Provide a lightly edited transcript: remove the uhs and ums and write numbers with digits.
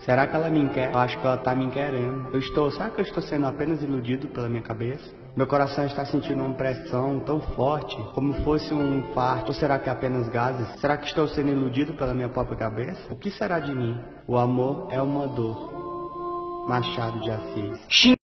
Será que ela me quer? Eu acho que ela tá me querendo. Será que eu estou sendo apenas iludido pela minha cabeça? Meu coração está sentindo uma pressão tão forte, como fosse um infarto. Ou será que é apenas gases? Será que estou sendo iludido pela minha própria cabeça? O que será de mim? O amor é uma dor. Machado de Assis.